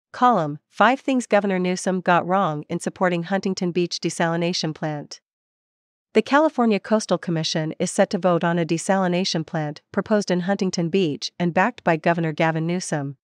Column 5 Things Governor Newsom Got Wrong in Supporting Huntington Beach Desalination Plant. The California Coastal Commission is set to vote on a desalination plant proposed in Huntington Beach and backed by Governor Gavin Newsom,